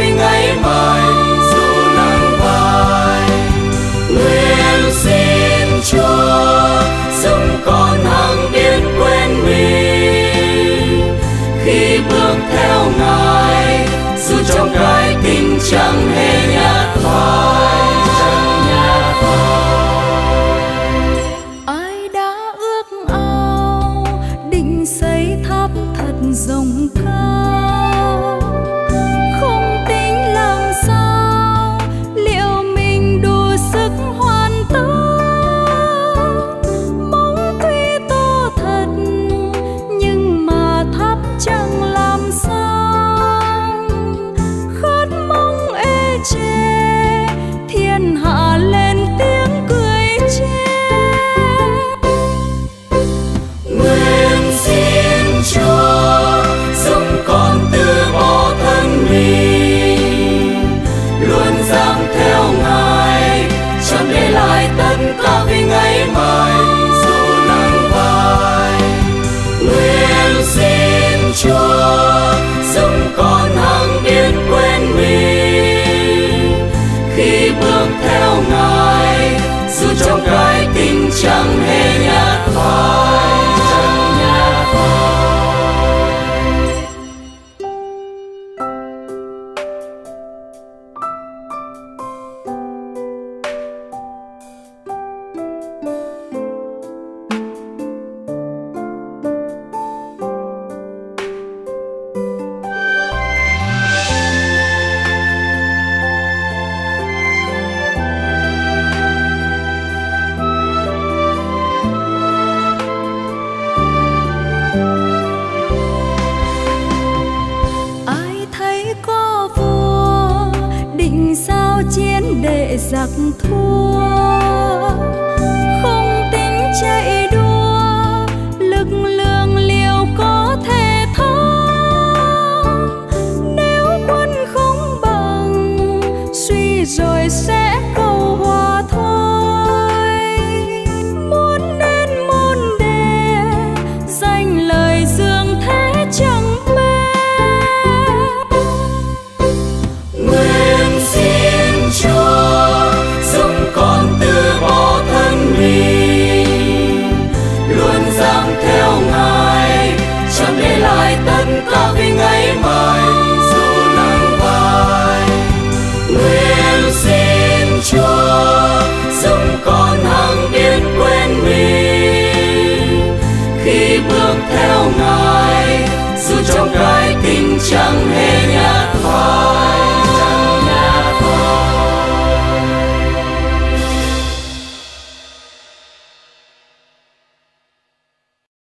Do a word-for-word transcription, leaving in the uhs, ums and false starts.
vì ngày mai dù nắng vai. Nguyện xin Chúa giúp con hằng biết quên mình khi bước theo Ngài, dù trong cái tình chẳng hề nhạt phai, chẳng nhạt phai. Ai đã ước ao định xây tháp thật rộng cao, không tính làm sao liệu mình đủ sức hoàn tất. Mong tuy to thật nhưng mà tháp chẳng làm sao. Khát mong ê chê thiên hạ lên tiếng cười chê. Nguyện xin Chúa giúp con từ bỏ thân mình, luôn dám theo Ngài, chẳng để lại tất cả vì ngày mai dù nắng vai. Nguyện xin Chúa giúp con hằng biết quên mình khi bước theo Ngài, dù trong cái tình chẳng hề nhạt phai, chẳng nhạt phai. Ai thấy có vua định sao chiến để giặc thua,